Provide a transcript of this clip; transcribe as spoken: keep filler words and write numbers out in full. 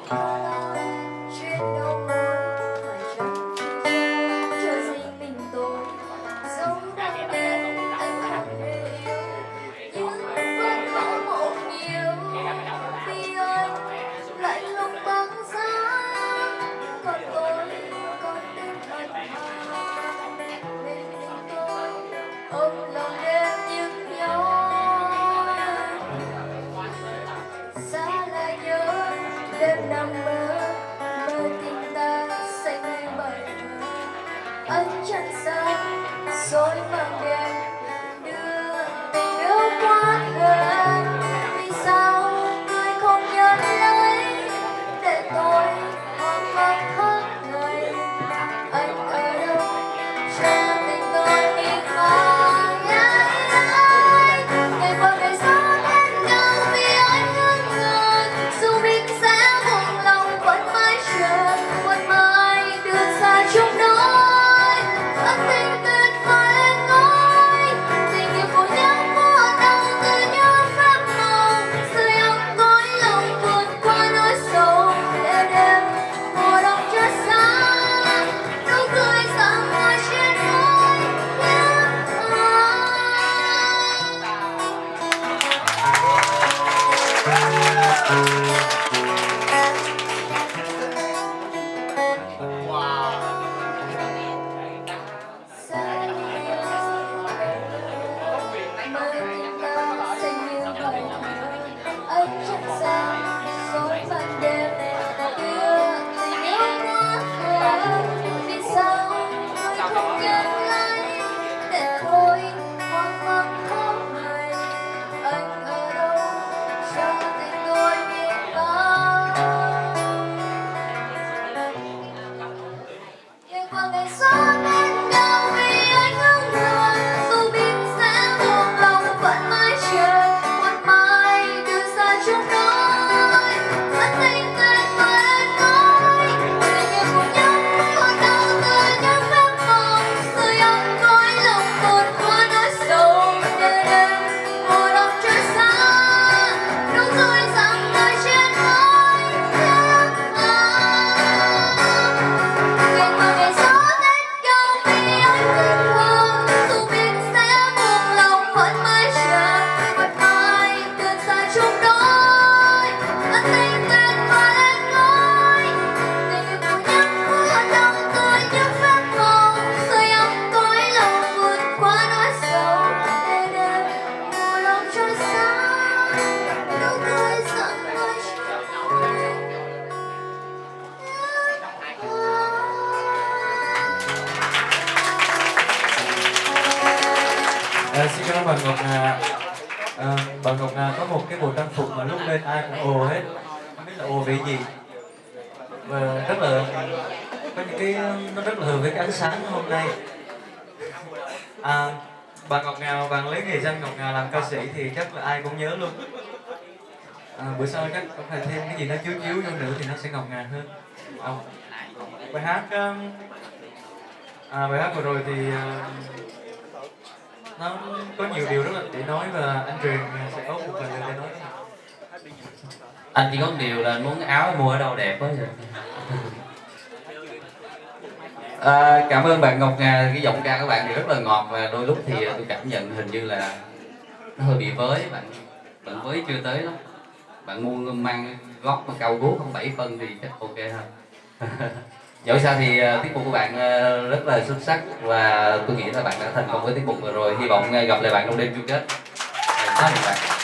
Anh chẳng xanh dối mang đêm đưa tình yêu quá gần. Vì sao người không nhớ lấy để tôi hoang mang thức ngày. Anh ở đâu cho tình tôi đi mãi. Ngày qua ngày gió đến đâu vì anh ngưng ngừng. Dù mình sẽ buông lòng vẫn mãi chờ, vẫn mãi đưa xa chung đó. Tình tuyệt vời lên ngôi, tình yêu của nhau mùa đầu từ những phép màu, sưởi ấm cõi lòng vượt qua nỗi sầu. Để đêm mùa đông chết xa, nụ cười rạng ngời trên môi nhớ À, xin cảm ơn bạn Ngọc Ngà. À, bạn Ngọc Ngà có một cái bộ trang phục mà lúc lên ai cũng ồ hết, không biết là ồ vì gì, và rất là có những cái nó rất là hợp với cái ánh sáng hôm nay. À, bạn Ngọc Ngà, bạn lấy nghề danh Ngọc Ngà làm ca sĩ thì chắc là ai cũng nhớ luôn. À, bữa sau chắc cũng phải thêm cái gì nó chiếu chiếu vô nữa thì nó sẽ ngọc ngà hơn. À, bài hát à, bài hát vừa rồi thì nó có nhiều điều rất là để nói và anh Truyền sẽ có một vài điều để nói. Anh chỉ có một điều là muốn áo mua ở đâu đẹp quá vậy. À, cảm ơn bạn Ngọc Ngà, cái giọng ca các bạn thì rất là ngọt và đôi lúc thì tôi cảm nhận hình như là nó hơi bị với bạn, bạn với chưa tới lắm. Bạn mua mang gót mà cao gót không bảy phân thì chắc ok hơn. Dẫu sao thì uh, tiết mục của bạn uh, rất là xuất sắc và tôi nghĩ là bạn đã thành công với tiết mục vừa rồi. Hy vọng uh, gặp lại bạn trong đêm chung kết. Cảm ơn bạn.